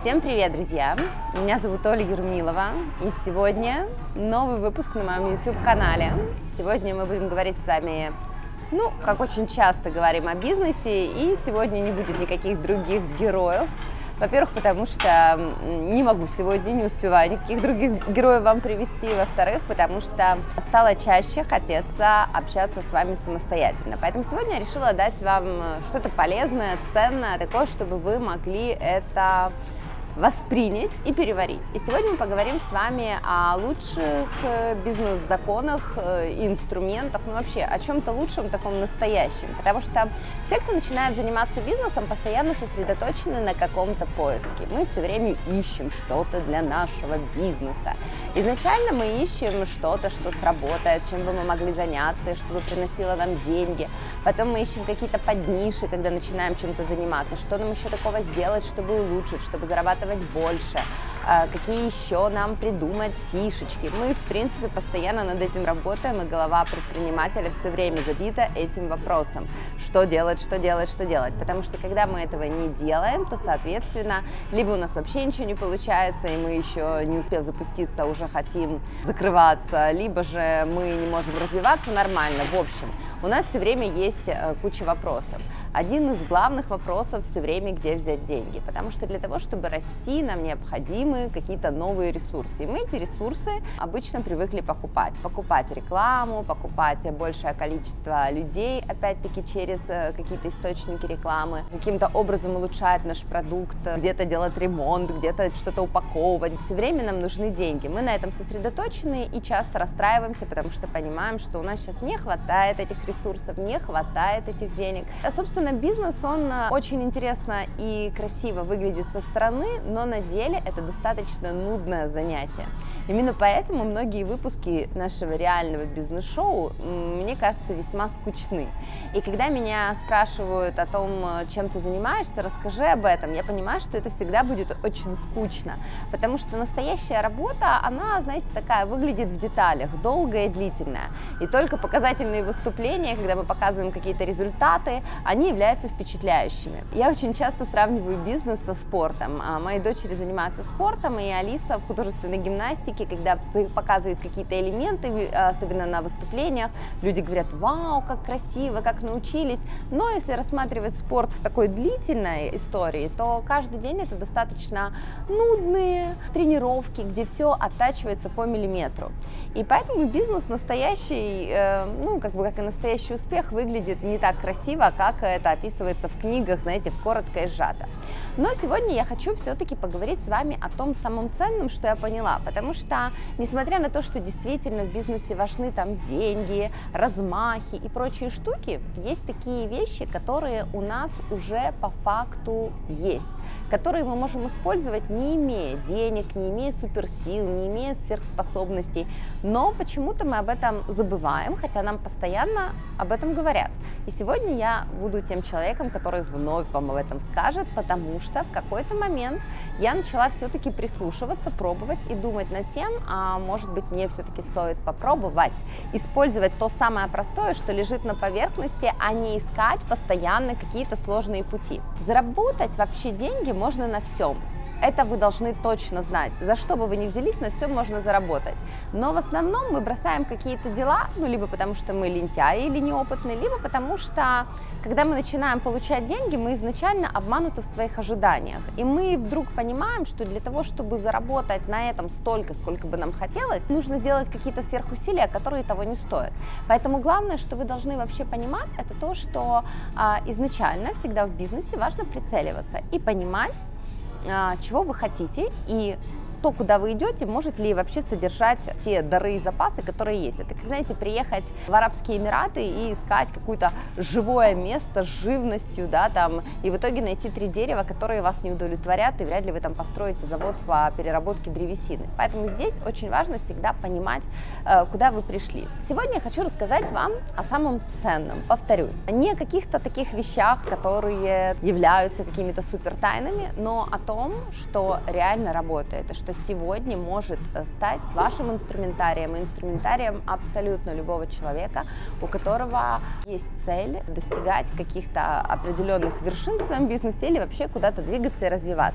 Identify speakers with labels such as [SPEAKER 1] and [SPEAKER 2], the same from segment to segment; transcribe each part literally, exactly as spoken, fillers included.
[SPEAKER 1] Всем привет, друзья! Меня зовут Оля Ермилова, и сегодня новый выпуск на моем YouTube-канале. Сегодня мы будем говорить с вами, ну, как очень часто говорим о бизнесе, и сегодня не будет никаких других героев. Во-первых, потому что не могу сегодня, не успеваю никаких других героев вам привести. Во-вторых, потому что стало чаще хотеться общаться с вами самостоятельно. Поэтому сегодня я решила дать вам что-то полезное, ценное, такое, чтобы вы могли это воспринять и переварить. И сегодня мы поговорим с вами о лучших бизнес-законах и инструментах, ну вообще о чем-то лучшем, таком настоящем. Потому что все, кто начинает заниматься бизнесом, постоянно сосредоточены на каком-то поиске. Мы все время ищем что-то для нашего бизнеса. Изначально мы ищем что-то, что сработает, чем бы мы могли заняться, что бы приносило нам деньги. Потом мы ищем какие-то подниши, когда начинаем чем-то заниматься, что нам еще такого сделать, чтобы улучшить, чтобы зарабатывать больше, какие еще нам придумать фишечки. Мы, в принципе, постоянно над этим работаем, и голова предпринимателя все время забита этим вопросом. Что делать, что делать, что делать. Потому что, когда мы этого не делаем, то, соответственно, либо у нас вообще ничего не получается, и мы еще не успев запуститься, уже хотим закрываться, либо же мы не можем развиваться нормально. В общем, у нас все время есть куча вопросов. Один из главных вопросов все время, где взять деньги, потому что для того, чтобы расти, нам необходимы какие-то новые ресурсы. И мы эти ресурсы обычно привыкли покупать. Покупать рекламу, покупать большее количество людей, опять-таки через какие-то источники рекламы, каким-то образом улучшать наш продукт, где-то делать ремонт, где-то что-то упаковывать. Все время нам нужны деньги. Мы на этом сосредоточены и часто расстраиваемся, потому что понимаем, что у нас сейчас не хватает этих ресурсов, не хватает этих денег. А, собственно, бизнес, он очень интересно и красиво выглядит со стороны, но на деле это достаточно нудное занятие. Именно поэтому многие выпуски нашего реального бизнес-шоу, мне кажется, весьма скучны. И когда меня спрашивают о том, чем ты занимаешься, расскажи об этом, я понимаю, что это всегда будет очень скучно, потому что настоящая работа, она, знаете, такая, выглядит в деталях, долгая и длительная. И только показательные выступления, когда мы показываем какие-то результаты, они являются впечатляющими. Я очень часто сравниваю бизнес со спортом. Мои дочери занимаются спортом, и Алиса в художественной гимнастике, когда показывает какие-то элементы, особенно на выступлениях, люди говорят: вау, как красиво, как научились. Но если рассматривать спорт в такой длительной истории, то каждый день это достаточно нудные тренировки, где все оттачивается по миллиметру. И поэтому бизнес настоящий, ну, как бы как и настоящий успех, выглядит не так красиво, как это описывается в книгах, знаете, коротко и сжато. Но сегодня я хочу все-таки поговорить с вами о том самом ценном, что я поняла, потому что, несмотря на то, что действительно в бизнесе важны там деньги, размахи и прочие штуки, есть такие вещи, которые у нас уже по факту есть, которые мы можем использовать, не имея денег, не имея суперсил, не имея сверхспособностей, но почему-то мы об этом забываем, хотя нам постоянно об этом говорят. И сегодня я буду тем человеком, который вновь вам об этом скажет, потому что в какой-то момент я начала все-таки прислушиваться, пробовать и думать над тем, а может быть мне все-таки стоит попробовать использовать то самое простое, что лежит на поверхности, а не искать постоянно какие-то сложные пути. Заработать вообще деньги можно на всем. Это вы должны точно знать. За что бы вы ни взялись, на все можно заработать. Но в основном мы бросаем какие-то дела, ну, либо потому что мы лентяи или неопытные, либо потому что, когда мы начинаем получать деньги, мы изначально обмануты в своих ожиданиях. И мы вдруг понимаем, что для того, чтобы заработать на этом столько, сколько бы нам хотелось, нужно сделать какие-то сверхусилия, которые того не стоят. Поэтому главное, что вы должны вообще понимать, это то, что а, изначально всегда в бизнесе важно прицеливаться и понимать, чего вы хотите, и то, куда вы идете, может ли вообще содержать те дары и запасы, которые есть. Это, как, знаете, приехать в Арабские Эмираты и искать какое-то живое место с живностью, да, там, и в итоге найти три дерева, которые вас не удовлетворят, и вряд ли вы там построите завод по переработке древесины. Поэтому здесь очень важно всегда понимать, куда вы пришли. Сегодня я хочу рассказать вам о самом ценном, повторюсь, не о каких-то таких вещах, которые являются какими-то супер тайнами, но о том, что реально работает, и что сегодня может стать вашим инструментарием, инструментарием абсолютно любого человека, у которого есть цель достигать каких-то определенных вершин в своем бизнесе или вообще куда-то двигаться и развиваться.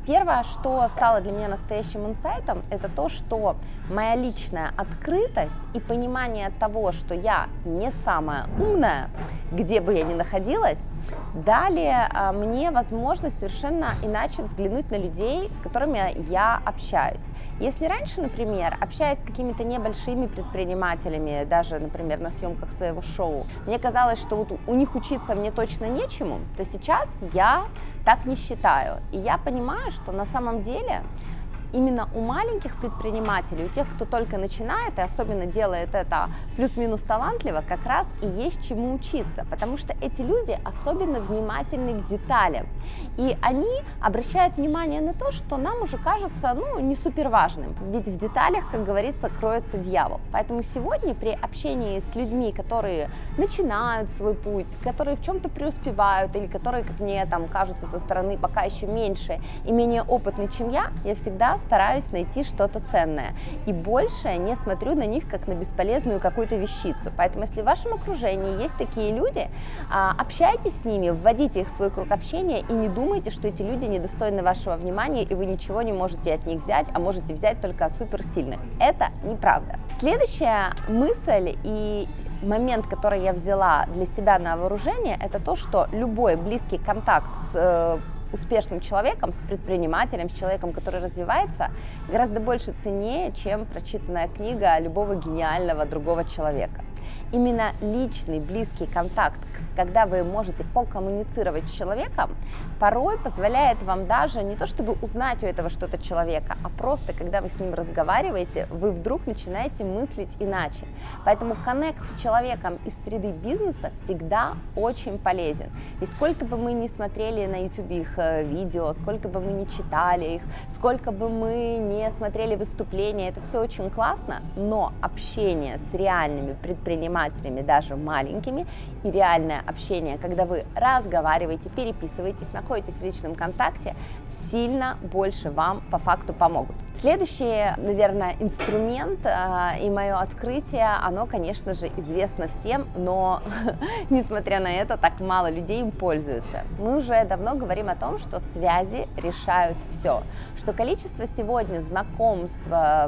[SPEAKER 1] Первое, что стало для меня настоящим инсайтом, это то, что моя личная открытость и понимание того, что я не самая умная, где бы я ни находилась, дали мне возможность совершенно иначе взглянуть на людей, с которыми я общаюсь. Если раньше, например, общаясь с какими-то небольшими предпринимателями, даже, например, на съемках своего шоу, мне казалось, что вот у них учиться мне точно нечему, то сейчас я так не считаю. И я понимаю, что на самом деле именно у маленьких предпринимателей, у тех, кто только начинает и особенно делает это плюс-минус талантливо, как раз и есть чему учиться, потому что эти люди особенно внимательны к деталям, и они обращают внимание на то, что нам уже кажется, ну, не супер важным, ведь в деталях, как говорится, кроется дьявол. Поэтому сегодня при общении с людьми, которые начинают свой путь, которые в чем-то преуспевают или которые, как мне там кажется со стороны, пока еще меньше и менее опытны, чем я, я всегда стараюсь найти что-то ценное и больше не смотрю на них как на бесполезную какую-то вещицу. Поэтому если в вашем окружении есть такие люди, общайтесь с ними, вводите их в свой круг общения и не думайте, что эти люди недостойны вашего внимания и вы ничего не можете от них взять, а можете взять только от суперсильных. Это неправда. Следующая мысль и момент, который я взяла для себя на вооружение, это то, что любой близкий контакт с успешным человеком, с предпринимателем, с человеком, который развивается, гораздо больше ценнее, чем прочитанная книга любого гениального другого человека. Именно личный, близкий контакт, когда вы можете покоммуницировать с человеком, порой позволяет вам даже не то чтобы узнать у этого что-то человека, а просто, когда вы с ним разговариваете, вы вдруг начинаете мыслить иначе. Поэтому коннект с человеком из среды бизнеса всегда очень полезен. И сколько бы мы ни смотрели на YouTube их видео, сколько бы мы ни читали их, сколько бы мы не смотрели выступления, это все очень классно, но общение с реальными предпринимателями, даже маленькими, и реальное общение, когда вы разговариваете, переписываетесь, находитесь в личном контакте, сильно больше вам по факту помогут. Следующий, наверное, инструмент э, и мое открытие, оно, конечно же, известно всем, но, несмотря на это, так мало людей им пользуются. Мы уже давно говорим о том, что связи решают все, что количество сегодня знакомств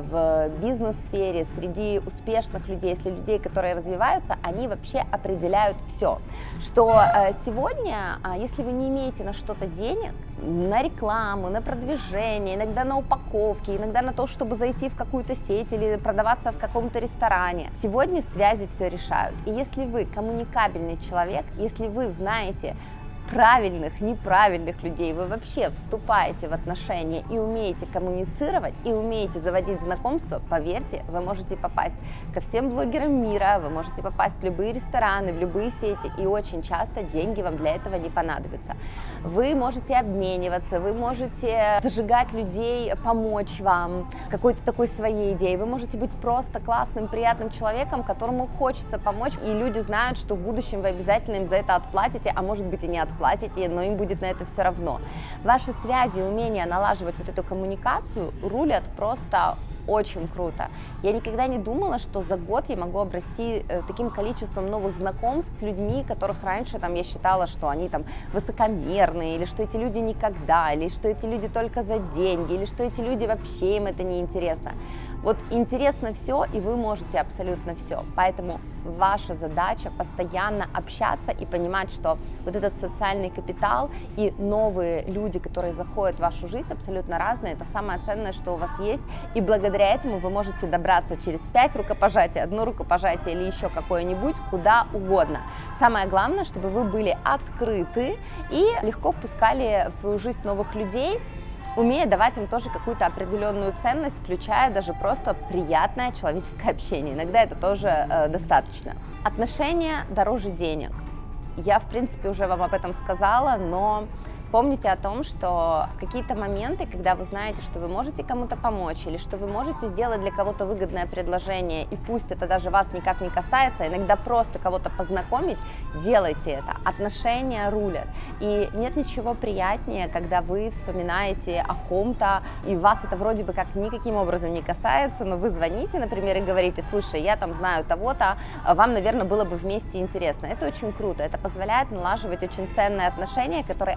[SPEAKER 1] в бизнес-сфере среди успешных людей, если людей, которые развиваются, они вообще определяют все, что э, сегодня, э, если вы не имеете на что-то денег, на рекламу, на продвижение, иногда на упаковки, иногда на то, чтобы зайти в какую-то сеть или продаваться в каком-то ресторане. Сегодня связи все решают. И если вы коммуникабельный человек, если вы знаете правильных, неправильных людей, вы вообще вступаете в отношения и умеете коммуницировать, и умеете заводить знакомства, поверьте, вы можете попасть ко всем блогерам мира, вы можете попасть в любые рестораны, в любые сети, и очень часто деньги вам для этого не понадобятся. Вы можете обмениваться, вы можете зажигать людей, помочь вам какой-то такой своей идеей, вы можете быть просто классным, приятным человеком, которому хочется помочь, и люди знают, что в будущем вы обязательно им за это отплатите, а может быть и не отплатите, платите, но им будет на это все равно. Ваши связи, умение налаживать вот эту коммуникацию рулят просто очень круто. Я никогда не думала, что за год я могу обрасти э, таким количеством новых знакомств с людьми, которых раньше там я считала, что они там высокомерные, или что эти люди никогда, или что эти люди только за деньги, или что эти люди вообще им это не интересно. Вот интересно все, и вы можете абсолютно все. Поэтому ваша задача постоянно общаться и понимать, что вот этот социальный капитал и новые люди, которые заходят в вашу жизнь, абсолютно разные. Это самое ценное, что у вас есть. И благодаря этому вы можете добраться через пять рукопожатий, одно рукопожатие или еще какое-нибудь, куда угодно. Самое главное, чтобы вы были открыты и легко впускали в свою жизнь новых людей, умея давать им тоже какую-то определенную ценность, включая даже просто приятное человеческое общение. Иногда это тоже э, достаточно. Отношения дороже денег. Я, в принципе, уже вам об этом сказала, но помните о том, что в какие-то моменты, когда вы знаете, что вы можете кому-то помочь или что вы можете сделать для кого-то выгодное предложение, и пусть это даже вас никак не касается, иногда просто кого-то познакомить, делайте это. Отношения рулят. И нет ничего приятнее, когда вы вспоминаете о ком-то, и вас это вроде бы как никаким образом не касается, но вы звоните, например, и говорите: слушай, я там знаю того-то, вам, наверное, было бы вместе интересно. Это очень круто. Это позволяет налаживать очень ценные отношения, которые обязательно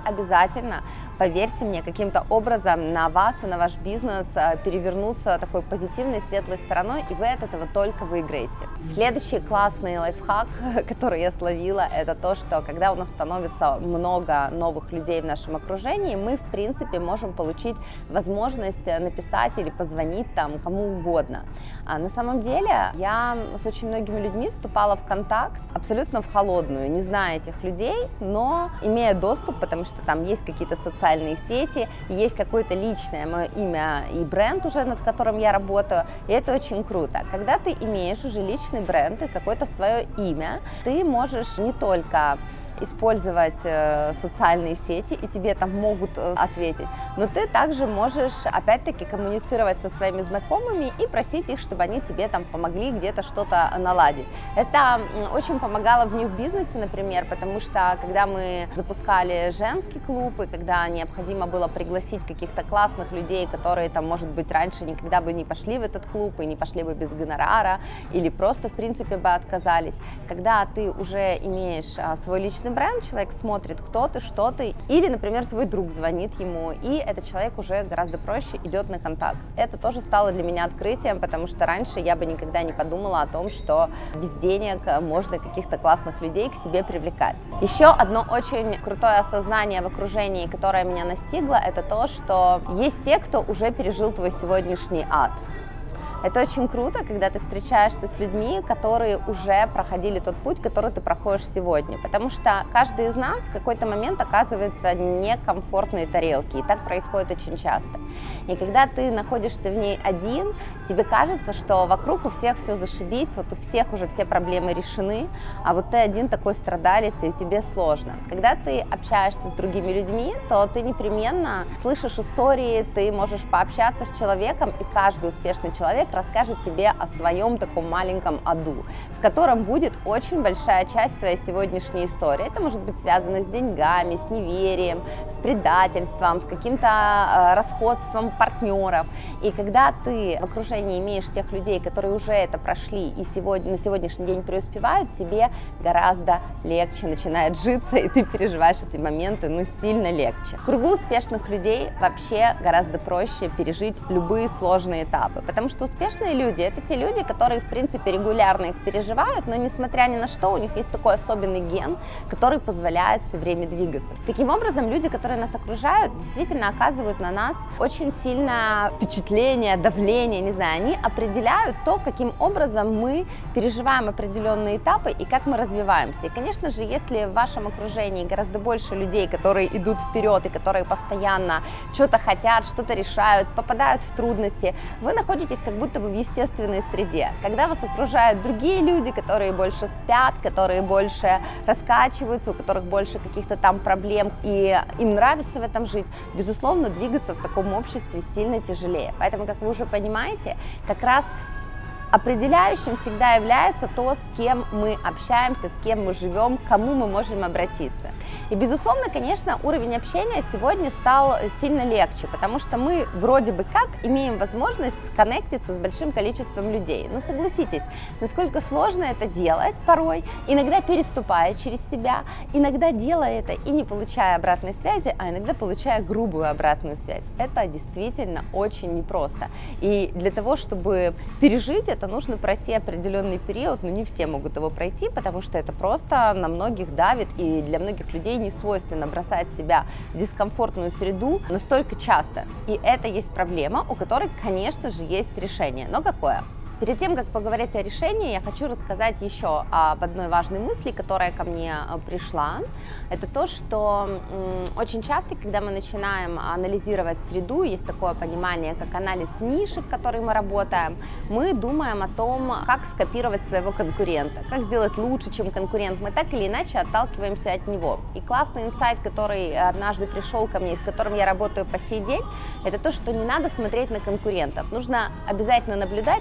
[SPEAKER 1] обязательно, поверьте мне, каким-то образом на вас и на ваш бизнес перевернутся такой позитивной, светлой стороной, и вы от этого только выиграете. Следующий классный лайфхак, который я словила, это то, что когда у нас становится много новых людей в нашем окружении, мы, в принципе, можем получить возможность написать или позвонить там кому угодно. А на самом деле я с очень многими людьми вступала в контакт абсолютно в холодную, не зная этих людей, но имея доступ, потому что там есть какие-то социальные сети, есть какое-то личное мое имя и бренд уже, над которым я работаю, и это очень круто. Когда ты имеешь уже личный бренд и какое-то свое имя, ты можешь не только использовать э, социальные сети, и тебе там могут э, ответить, но ты также можешь, опять-таки, коммуницировать со своими знакомыми и просить их, чтобы они тебе там помогли где-то что-то наладить. Это очень помогало в нью-бизнесе, например, потому что, когда мы запускали женский клуб, и когда необходимо было пригласить каких-то классных людей, которые там, может быть, раньше никогда бы не пошли в этот клуб, и не пошли бы без гонорара, или просто, в принципе, бы отказались, когда ты уже имеешь а, свой личный бренд, человек смотрит, кто ты, что ты, или, например, твой друг звонит ему, и этот человек уже гораздо проще идет на контакт. Это тоже стало для меня открытием, потому что раньше я бы никогда не подумала о том, что без денег можно каких-то классных людей к себе привлекать. Еще одно очень крутое осознание в окружении, которое меня настигло, это то, что есть те, кто уже пережил твой сегодняшний ад. Это очень круто, когда ты встречаешься с людьми, которые уже проходили тот путь, который ты проходишь сегодня, потому что каждый из нас в какой-то момент оказывается в некомфортной тарелке, и так происходит очень часто. И когда ты находишься в ней один, тебе кажется, что вокруг у всех все зашибись, вот у всех уже все проблемы решены, а вот ты один такой страдалец, и тебе сложно. Когда ты общаешься с другими людьми, то ты непременно слышишь истории, ты можешь пообщаться с человеком, и каждый успешный человек расскажет тебе о своем таком маленьком аду, в котором будет очень большая часть твоей сегодняшней истории. Это может быть связано с деньгами, с неверием, с предательством, с каким-то расходством партнеров. И когда ты в окружении имеешь тех людей, которые уже это прошли и сегодня, на сегодняшний день преуспевают, тебе гораздо легче начинает житься, и ты переживаешь эти моменты, ну, сильно легче. В кругу успешных людей вообще гораздо проще пережить любые сложные этапы, потому что успешные люди — это те люди, которые, в принципе, регулярно их переживают, но, несмотря ни на что, у них есть такой особенный ген, который позволяет все время двигаться. Таким образом, люди, которые нас окружают, действительно оказывают на нас очень сильное впечатление, давление, не знаю, они определяют то, каким образом мы переживаем определенные этапы и как мы развиваемся. И, конечно же, если в вашем окружении гораздо больше людей, которые идут вперед и которые постоянно что-то хотят, что-то решают, попадают в трудности, вы находитесь как будто бы в естественной среде. Когда вас окружают другие люди, которые больше спят, которые больше раскачиваются, у которых больше каких-то там проблем, и им нравится в этом жить, безусловно, двигаться в таком обществе сильно тяжелее. Поэтому, как вы уже понимаете, как раз определяющим всегда является то, с кем мы общаемся, с кем мы живем, к кому мы можем обратиться. И, безусловно, конечно, уровень общения сегодня стал сильно легче, потому что мы вроде бы как имеем возможность сконнектиться с большим количеством людей. Но согласитесь, насколько сложно это делать порой, иногда переступая через себя, иногда делая это и не получая обратной связи, а иногда получая грубую обратную связь. Это действительно очень непросто. И для того, чтобы пережить это, нужно пройти определенный период, но не все могут его пройти, потому что это просто на многих давит, и для многих людей не свойственно бросать себя в дискомфортную среду настолько часто. И это есть проблема, у которой, конечно же, есть решение. Но какое? Перед тем, как поговорить о решении, я хочу рассказать еще об одной важной мысли, которая ко мне пришла. Это то, что очень часто, когда мы начинаем анализировать среду, есть такое понимание, как анализ ниши, в которой мы работаем, мы думаем о том, как скопировать своего конкурента, как сделать лучше, чем конкурент. Мы так или иначе отталкиваемся от него. И классный инсайт, который однажды пришел ко мне, с которым я работаю по сей день, это то, что не надо смотреть на конкурентов. Нужно обязательно наблюдать, но наблюдать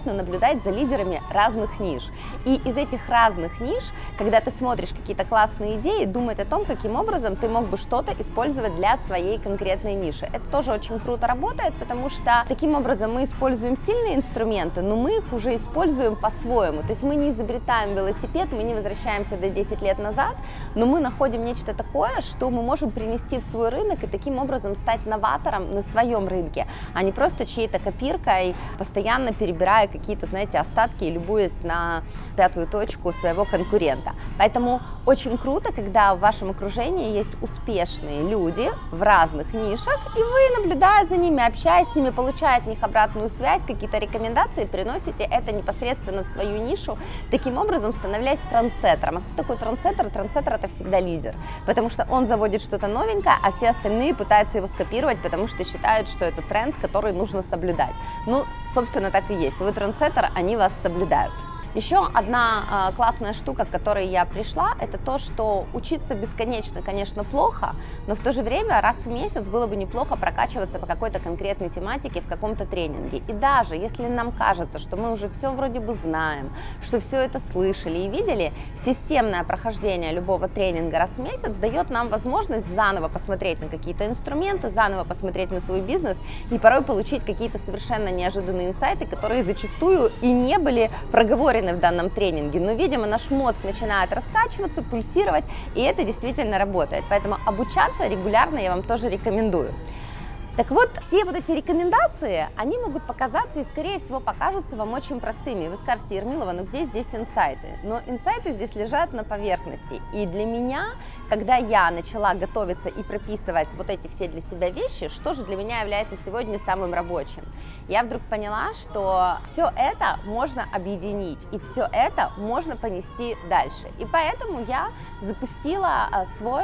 [SPEAKER 1] наблюдать за лидерами разных ниш. И из этих разных ниш, когда ты смотришь какие-то классные идеи, думать о том, каким образом ты мог бы что-то использовать для своей конкретной ниши. Это тоже очень круто работает, потому что таким образом мы используем сильные инструменты, но мы их уже используем по-своему. То есть мы не изобретаем велосипед, мы не возвращаемся до десяти лет назад, но мы находим нечто такое, что мы можем принести в свой рынок и таким образом стать новатором на своем рынке, а не просто чьей-то копиркой, постоянно перебирая какие-то, знаете, остатки и любуясь на пятую точку своего конкурента. Поэтому очень круто, когда в вашем окружении есть успешные люди в разных нишах, и вы, наблюдая за ними, общаясь с ними, получая от них обратную связь, какие-то рекомендации, приносите это непосредственно в свою нишу, таким образом становляясь трендсеттером. А кто такой трендсеттер? Трендсеттер — это всегда лидер, потому что он заводит что-то новенькое, а все остальные пытаются его скопировать, потому что считают, что это тренд, который нужно соблюдать. Ну, собственно, так и есть. Вы трендсеттер, они вас соблюдают. Еще одна э, классная штука, к которой я пришла, это то, что учиться бесконечно, конечно, плохо, но в то же время раз в месяц было бы неплохо прокачиваться по какой-то конкретной тематике в каком-то тренинге. И даже если нам кажется, что мы уже все вроде бы знаем, что все это слышали и видели, системное прохождение любого тренинга раз в месяц дает нам возможность заново посмотреть на какие-то инструменты, заново посмотреть на свой бизнес и порой получить какие-то совершенно неожиданные инсайты, которые зачастую и не были проговорены в данном тренинге, но, видимо, наш мозг начинает раскачиваться, пульсировать, и это действительно работает. Поэтому обучаться регулярно я вам тоже рекомендую. Так вот, все вот эти рекомендации, они могут показаться и, скорее всего, покажутся вам очень простыми. Вы скажете: Ермилова, ну где здесь инсайты? Но инсайты здесь лежат на поверхности. И для меня, когда я начала готовиться и прописывать вот эти все для себя вещи, что же для меня является сегодня самым рабочим? Я вдруг поняла, что все это можно объединить, и все это можно понести дальше. И поэтому я запустила свой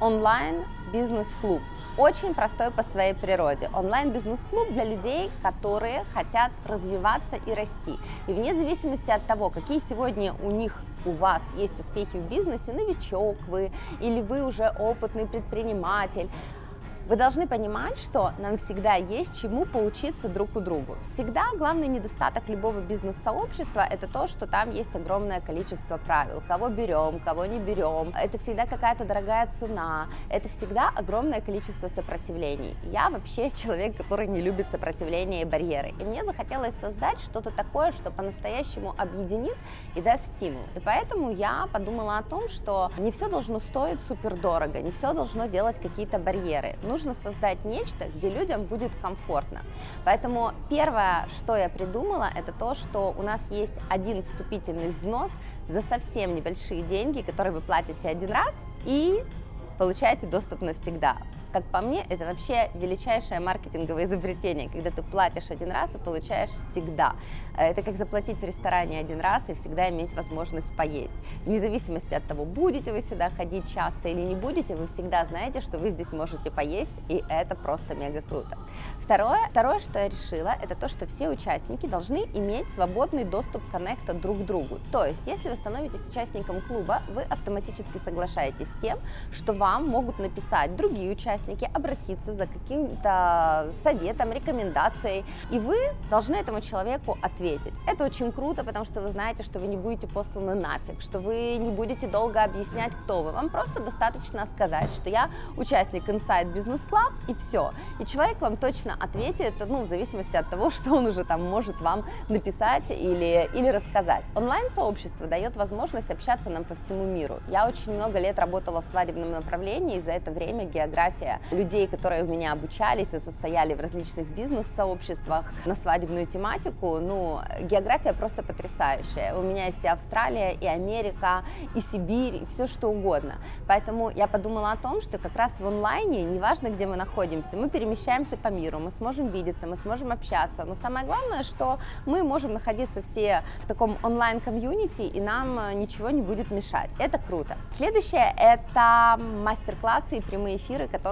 [SPEAKER 1] онлайн-бизнес-клуб. Очень простой по своей природе. Онлайн-бизнес-клуб для людей, которые хотят развиваться и расти. И вне зависимости от того, какие сегодня у них, у вас есть успехи в бизнесе, новичок вы или вы уже опытный предприниматель, вы должны понимать, что нам всегда есть чему поучиться друг у друга. Всегда главный недостаток любого бизнес-сообщества – это то, что там есть огромное количество правил. Кого берем, кого не берем. Это всегда какая-то дорогая цена. Это всегда огромное количество сопротивлений. Я вообще человек, который не любит сопротивления и барьеры. И мне захотелось создать что-то такое, что по-настоящему объединит и даст стимул. И поэтому я подумала о том, что не все должно стоить супердорого, не все должно делать какие-то барьеры. Нужно создать нечто, где людям будет комфортно. Поэтому первое, что я придумала, это то, что у нас есть один вступительный взнос за совсем небольшие деньги, которые вы платите один раз и получаете доступ навсегда. Как по мне, это вообще величайшее маркетинговое изобретение, когда ты платишь один раз и получаешь всегда. Это как заплатить в ресторане один раз и всегда иметь возможность поесть. Вне зависимости от того, будете вы сюда ходить часто или не будете, вы всегда знаете, что вы здесь можете поесть, и это просто мега круто. Второе, второе, что я решила, это то, что все участники должны иметь свободный доступ коннекта друг к другу. То есть, если вы становитесь участником клуба, вы автоматически соглашаетесь с тем, что вам могут написать другие участники, обратиться за каким-то советом, рекомендацией, и вы должны этому человеку ответить. Это очень круто, потому что вы знаете, что вы не будете посланы нафиг, что вы не будете долго объяснять, кто вы. Вам просто достаточно сказать, что я участник Inside Business Club, и все. И человек вам точно ответит, ну, в зависимости от того, что он уже там может вам написать или, или рассказать. Онлайн-сообщество дает возможность общаться нам по всему миру. Я очень много лет работала в свадебном направлении, и за это время география людей, которые у меня обучались и состояли в различных бизнес-сообществах на свадебную тематику, ну, география просто потрясающая. У меня есть и Австралия, и Америка, и Сибирь, и все что угодно. Поэтому я подумала о том, что как раз в онлайне, неважно, где мы находимся, мы перемещаемся по миру, мы сможем видеться, мы сможем общаться, но самое главное, что мы можем находиться все в таком онлайн-комьюнити, и нам ничего не будет мешать. Это круто. Следующее – это мастер-классы и прямые эфиры, которые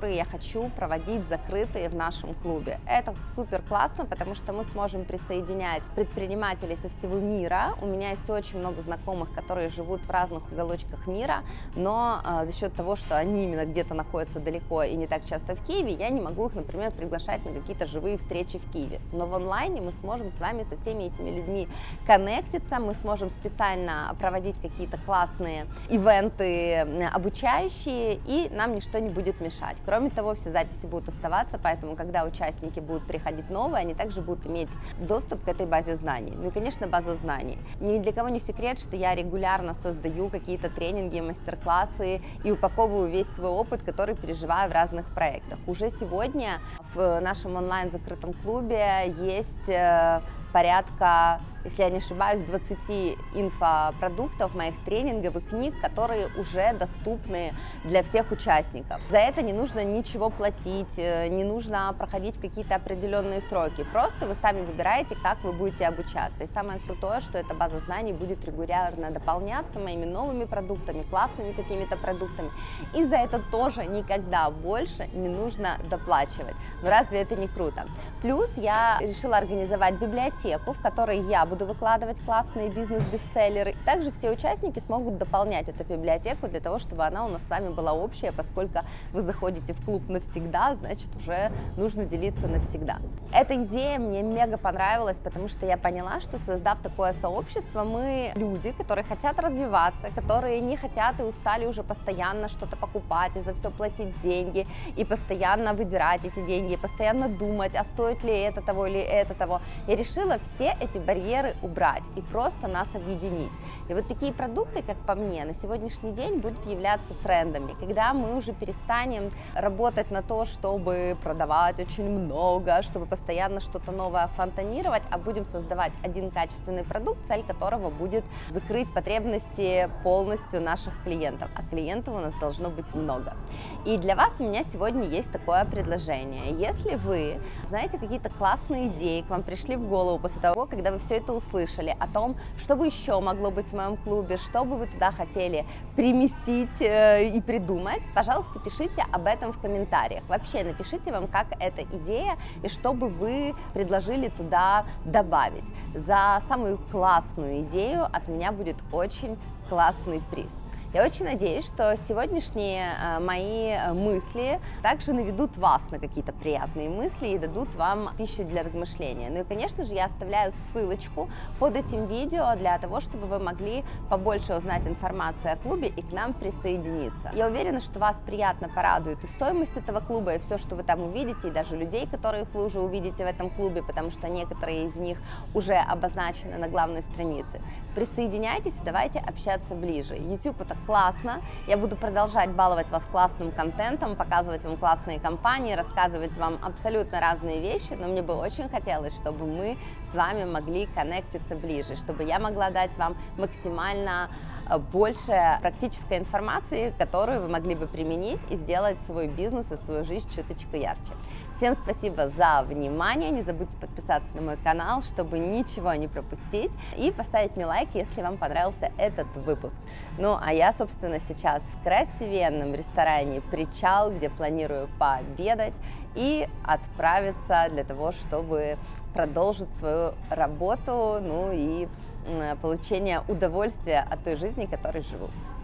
[SPEAKER 1] которые я хочу проводить закрытые в нашем клубе. Это супер классно, потому что мы сможем присоединять предпринимателей со всего мира. У меня есть очень много знакомых, которые живут в разных уголочках мира, но э, за счет того, что они именно где-то находятся далеко и не так часто в Киеве, я не могу их, например, приглашать на какие-то живые встречи в Киеве. Но в онлайне мы сможем с вами со всеми этими людьми коннектиться, мы сможем специально проводить какие-то классные ивенты обучающие, и нам ничто не будет мешать. Кроме того, все записи будут оставаться, поэтому, когда участники будут приходить новые, они также будут иметь доступ к этой базе знаний. Ну и, конечно, база знаний. Ни для кого не секрет, что я регулярно создаю какие-то тренинги, мастер-классы и упаковываю весь свой опыт, который переживаю в разных проектах. Уже сегодня в нашем онлайн-закрытом клубе есть порядка, если я не ошибаюсь, двадцати инфопродуктов, моих тренингов и книг, которые уже доступны для всех участников. За это не нужно ничего платить, не нужно проходить какие-то определенные сроки. Просто вы сами выбираете, как вы будете обучаться. И самое крутое, что эта база знаний будет регулярно дополняться моими новыми продуктами, классными какими-то продуктами. И за это тоже никогда больше не нужно доплачивать. Но разве это не круто? Плюс я решила организовать библиотеку, в которой я буду выкладывать классные бизнес-бестселлеры. Также все участники смогут дополнять эту библиотеку для того, чтобы она у нас с вами была общая, поскольку вы заходите в клуб навсегда, значит, уже нужно делиться навсегда. Эта идея мне мега понравилась, потому что я поняла, что, создав такое сообщество, мы люди, которые хотят развиваться, которые не хотят и устали уже постоянно что-то покупать и за все платить деньги, и постоянно выдирать эти деньги, и постоянно думать, а стоит ли это того или это того. Я решила все эти барьеры убрать и просто нас объединить. И вот такие продукты, как по мне, на сегодняшний день будут являться трендами, когда мы уже перестанем работать на то, чтобы продавать очень много, чтобы постоянно что-то новое фонтанировать, а будем создавать один качественный продукт, цель которого будет закрыть потребности полностью наших клиентов, а клиентов у нас должно быть много. И для вас у меня сегодня есть такое предложение. Если вы знаете какие-то классные идеи, к вам пришли в голову после того, когда вы все это услышали, о том, что бы еще могло быть в моем клубе, что бы вы туда хотели примесить э, и придумать, пожалуйста, пишите об этом в комментариях. Вообще напишите вам, как эта идея и что бы вы предложили туда добавить. За самую классную идею от меня будет очень классный приз. Я очень надеюсь, что сегодняшние мои мысли также наведут вас на какие-то приятные мысли и дадут вам пищу для размышления. Ну и, конечно же, я оставляю ссылочку под этим видео для того, чтобы вы могли побольше узнать информацию о клубе и к нам присоединиться. Я уверена, что вас приятно порадует и стоимость этого клуба, и все, что вы там увидите, и даже людей, которых вы уже увидите в этом клубе, потому что некоторые из них уже обозначены на главной странице. Присоединяйтесь и давайте общаться ближе. YouTube — это классно. Я буду продолжать баловать вас классным контентом, показывать вам классные компании, рассказывать вам абсолютно разные вещи, но мне бы очень хотелось, чтобы мы с вами могли коннектиться ближе, чтобы я могла дать вам максимально больше практической информации, которую вы могли бы применить и сделать свой бизнес и свою жизнь чуточку ярче. Всем спасибо за внимание, не забудьте подписаться на мой канал, чтобы ничего не пропустить, и поставить мне лайк, если вам понравился этот выпуск. Ну, а я, собственно, сейчас в красивенном ресторане «Причал», где планирую пообедать и отправиться для того, чтобы продолжить свою работу, ну и получение удовольствия от той жизни, которой живу.